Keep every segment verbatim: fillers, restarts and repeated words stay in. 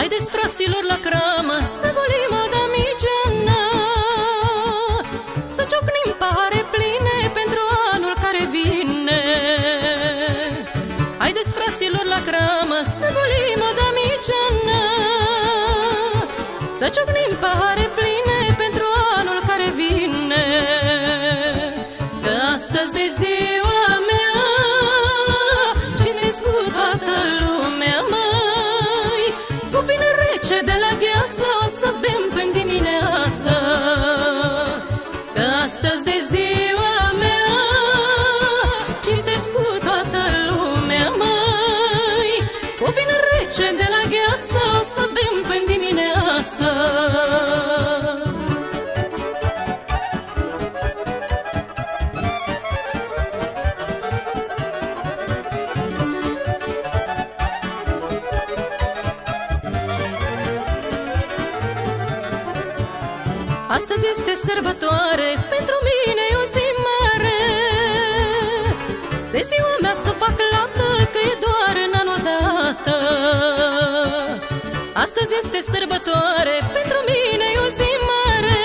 Haideți, fraților, la cramă să golim o damigeană, să ciocnim pahare pline pentru anul care vine. Haideți, fraților, la cramă să golim o damigeană, să ciocnim pahare pline pentru anul care vine. Că astăzi de ziua mea cinstiți cu toată lumea, măi, cu vin rece de la gheață o să bem până dimineață. Că astăzi de ziua mea cinstiți cu toată lumea, măi, cu vin rece de la gheață o să bem până dimineață. Astăzi este sărbătoare, pentru mine e o zi mare. De ziua mea s-o fac lată, că e doar în an odată. Astăzi este sărbătoare, pentru mine e o zi mare.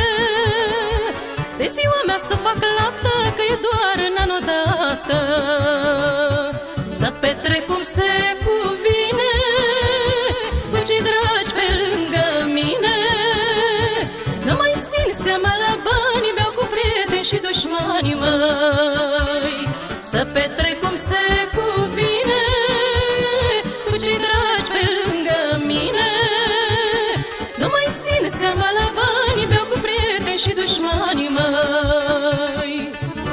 De ziua mea s-o fac lată, că e doar în an odată. Să petrec cum se cuvine, cu cei dragi pe lângă mine. Nu mai țin seama la bani, beau cu prieteni și dușmani, măi. Să petrec cum se cuvine, cu cei dragi pe lângă mine. Nu mai țin seama la bani, beau cu prieteni și dușmani, măi.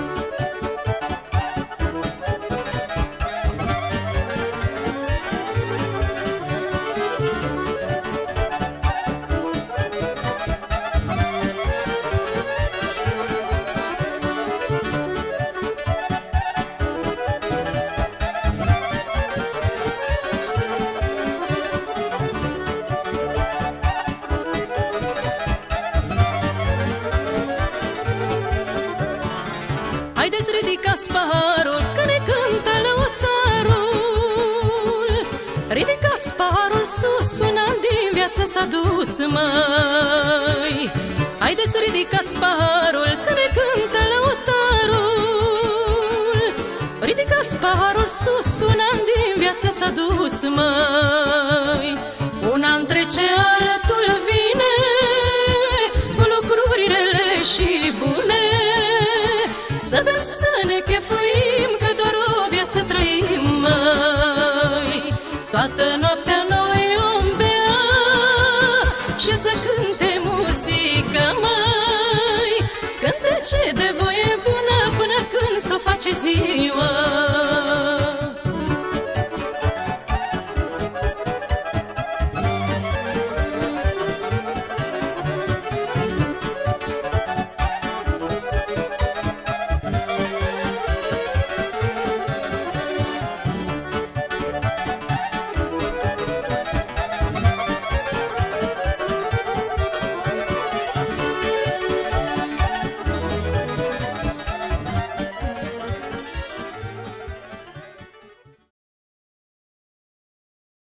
Haideți, ridicați paharul, că ne cântă lăutarul. Ridicați paharul sus, un an din viață s-a dus, măi. Haideți, ridicați paharul, că ne cântă lăutarul. Ridicați paharul sus, un an din viață s-a dus, măi. Un an trece, alătul vine, cu lucruri rele și bune. Să bem, să ne chefuim, că doar o viață trăim, măi. Toată noaptea noi om bea și să cânte muzică, măi. Cântece de voie bună până când s-o face ziua.